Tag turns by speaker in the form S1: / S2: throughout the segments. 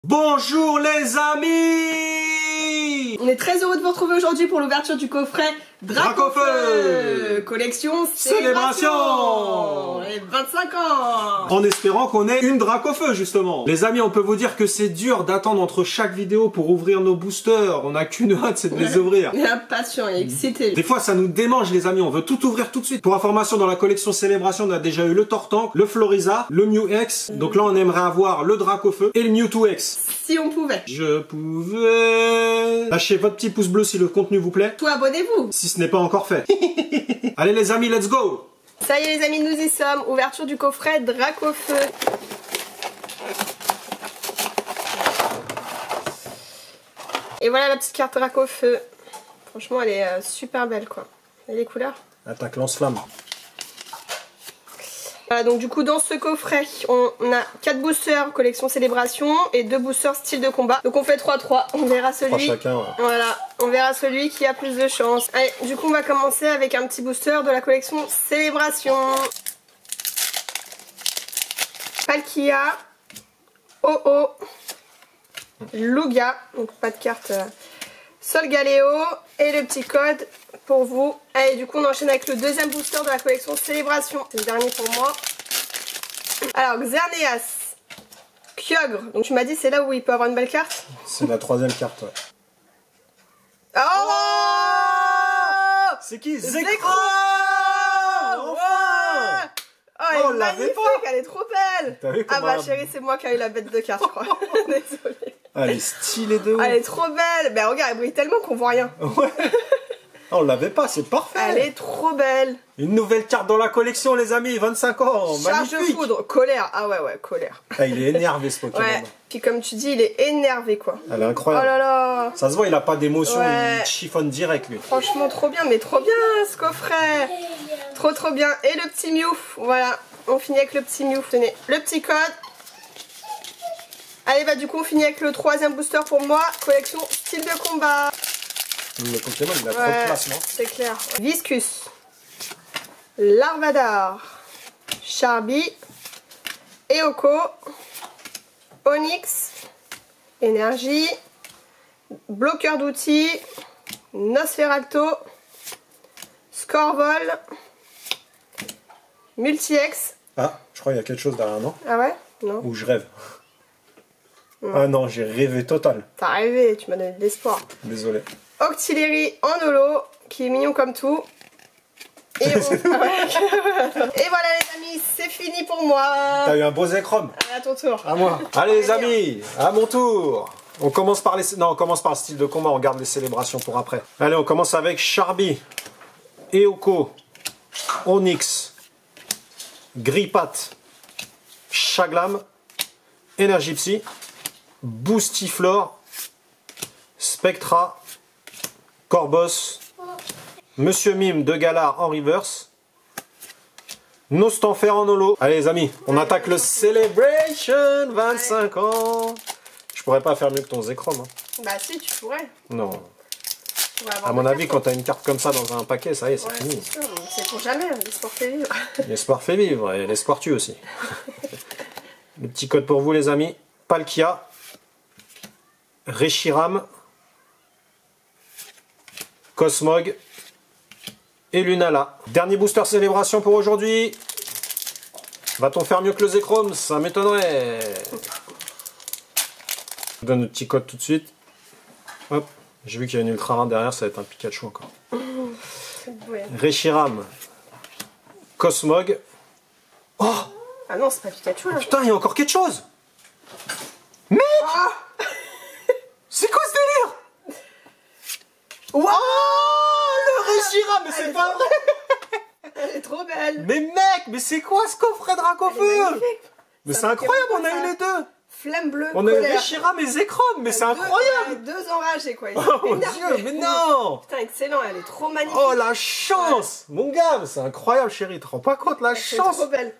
S1: Bonjour les amis!
S2: On est très heureux de vous retrouver aujourd'hui pour l'ouverture du coffret Dracofeu collection Célébration et 25 ans.
S1: En espérant qu'on ait une Dracofeu justement. Les amis, on peut vous dire que c'est dur d'attendre entre chaque vidéo pour ouvrir nos boosters. On n'a qu'une hâte, c'est de les ouvrir.
S2: On est impatient et excité.
S1: Des fois ça nous démange les amis, on veut tout ouvrir tout de suite. Pour information, dans la collection Célébration, on a déjà eu le Tortank, le Floriza, le Mew X. Donc là on aimerait avoir le Dracofeu et le Mewtwo X.
S2: Si on pouvait.
S1: Je pouvais... Lâchez votre petit pouce bleu si le contenu vous plaît.
S2: Toi, abonnez-vous.
S1: Si ce n'est pas encore fait. Allez les amis, let's go!
S2: Ça y est les amis, nous y sommes. Ouverture du coffret Dracofeu. Et voilà la petite carte Dracofeu. Franchement, elle est super belle quoi. Et les couleurs?
S1: Attaque lance-flamme.
S2: Voilà, donc du coup dans ce coffret on a 4 boosters collection Célébration et 2 boosters style de combat. Donc on fait 3-3, on verra celui.
S1: 3 chacun, ouais.
S2: Voilà, on verra celui qui a plus de chance. Allez, du coup on va commencer avec un petit booster de la collection Célébration. Palkia, Oh-Oh, Lugia, donc pas de carte, Solgaleo et le petit code pour vous. Allez, du coup on enchaîne avec le deuxième booster de la collection Célébration. C'est le dernier pour moi. Alors Xerneas, Kyogre, donc tu m'as dit c'est là où il peut avoir une belle carte.
S1: C'est la troisième carte, ouais.
S2: Oh,
S1: c'est qui?
S2: Zekrom.
S1: Enfin.
S2: Oh, elle est
S1: on l'avait
S2: magnifique,
S1: pas.
S2: elle est trop belle.
S1: Ah
S2: bah chérie, c'est moi qui a eu la bête de carte, je crois. Désolée.
S1: Elle est stylée de ouf.
S2: Elle est trop belle. Mais regarde, elle brille tellement qu'on voit rien.
S1: Ouais. Ah, on l'avait pas, c'est parfait.
S2: Elle est trop belle.
S1: Une nouvelle carte dans la collection les amis, 25 ans,
S2: Charge de
S1: magnifique.
S2: foudre, colère. Ah ouais, colère.
S1: Ah, il est énervé ce Pokémon.
S2: Ouais. Puis comme tu dis, il est énervé quoi.
S1: Elle est
S2: Oh
S1: incroyable.
S2: là là.
S1: Ça se voit, il a pas d'émotion,
S2: Ouais.
S1: il chiffonne direct lui.
S2: Franchement trop bien, mais trop bien ce coffret. Trop bien. Et le petit Mew, voilà. On finit avec le petit Mew. Tenez, le petit code. Allez, bah du coup on finit avec le troisième booster pour moi. Collection style de combat.
S1: Le Pokémon il a trop de place, non?
S2: C'est clair. Viscus, Larvadar, Charby, Eoko, Onyx, Énergie, Bloqueur d'outils, Nosferatu, Scorvol, Multi-X.
S1: Ah, je crois qu'il y a quelque chose derrière, non?
S2: Ah ouais? Non.
S1: Ou je rêve. Ah non, j'ai rêvé total.
S2: T'as rêvé, tu m'as donné de l'espoir.
S1: Désolé.
S2: Octillery en holo, qui est mignon comme tout. Et, et voilà les amis, c'est fini pour moi.
S1: T'as eu un beau Zekrom.
S2: Allez, à ton tour.
S1: À moi. Allez les amis, à mon tour. On commence par les... Non, on commence par le style de combat, on garde les célébrations pour après. Allez, on commence avec Charby, Eoko, Onyx, Grippat, Chaglam, Energipsy, Boostiflore, Spectra, Corbos, Monsieur Mime de Galar en reverse, Nostanfer en holo. Allez les amis, on attaque le Celebration 25 ans. Je pourrais pas faire mieux que ton Zekrom. Hein.
S2: Bah si, tu pourrais.
S1: Non.
S2: Tu vas avoir
S1: À mon
S2: des
S1: avis,
S2: cartes.
S1: quand t'as une carte comme ça dans un paquet, ça y est, c'est fini.
S2: C'est sûr, donc c'est pour jamais, l'espoir fait vivre.
S1: L'espoir fait vivre et l'espoir tue aussi. Le petit code pour vous les amis. Palkia, Reshiram, Cosmog et Lunala. Dernier booster célébration pour aujourd'hui. Va-t-on faire mieux que le Zekrom? Ça m'étonnerait. Je vous donne le petit code tout de suite. Hop. J'ai vu qu'il y a une ultra rare derrière, ça va être un Pikachu encore.
S2: Ouais.
S1: Reshiram, Cosmog. Oh
S2: Ah non, c'est pas Pikachu là.
S1: putain, il y a encore quelque chose. Mec, c'est quoi ce délire?
S2: Wow,
S1: Le Reshiram, mais c'est pas vrai.
S2: elle est trop belle.
S1: Mais mec, mais c'est quoi ce coffret Dracofeu? Mais c'est incroyable, on a eu les deux.
S2: Flamme bleue,
S1: On a eu
S2: colère.
S1: Reshiram et Zekrom, mais c'est incroyable.
S2: Deux enragés quoi.
S1: Oh mon dieu, mais non.
S2: Putain, excellent, elle est trop magnifique.
S1: Oh la chance. Mon gars, c'est incroyable chérie, tu te rends pas compte la
S2: Elle est
S1: chance.
S2: trop belle.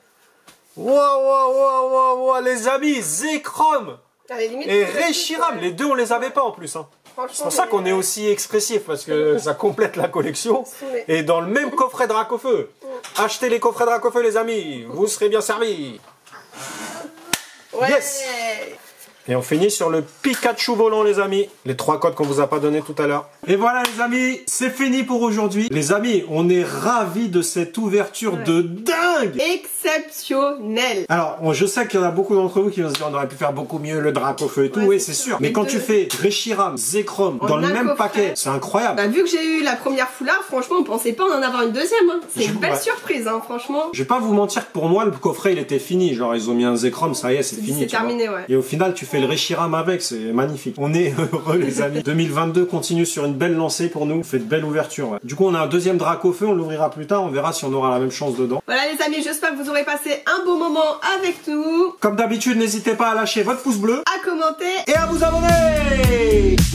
S1: Waouh, les amis, Zekrom
S2: Elle est limite
S1: et
S2: plus petite,
S1: Reshiram, les deux on les avait pas en plus. Hein.
S2: Franchement,
S1: C'est pour ça qu'on est aussi expressif, parce que ça complète la collection.
S2: Ouais.
S1: Et dans le même coffret Dracofeu. Achetez les coffrets Dracofeu les amis, vous serez bien servis.
S2: Ouais.
S1: Yes. Et on finit sur le Pikachu volant, les amis. Les 3 codes qu'on vous a pas donné tout à l'heure. Et voilà, les amis, c'est fini pour aujourd'hui. Les amis, on est ravis de cette ouverture de dingue.
S2: Exceptionnel.
S1: Alors, je sais qu'il y en a beaucoup d'entre vous qui vont se dire on aurait pu faire beaucoup mieux, le Dracofeu et tout. Oui, c'est sûr. Mais quand tu fais Reshiram, Zekrom dans le même paquet, c'est incroyable.
S2: Bah, vu que j'ai eu la première foulard, franchement, on pensait pas en avoir une deuxième. Hein. C'est une belle surprise, hein, franchement.
S1: Je vais pas vous mentir que pour moi, le coffret, il était fini. Genre, ils ont mis un Zekrom, ça y est, c'est fini.
S2: C'est terminé, ouais.
S1: Et au final, tu fais le Reshiram avec, c'est magnifique. On est heureux, les amis. 2022 continue sur une belle lancée pour nous. On fait de belles ouvertures. Ouais. Du coup, on a un deuxième Dracofeu, on l'ouvrira plus tard. On verra si on aura la même chance dedans.
S2: Voilà, les amis, j'espère que vous aurez passé un bon moment avec nous.
S1: Comme d'habitude, n'hésitez pas à lâcher votre pouce bleu,
S2: à commenter
S1: et à vous abonner.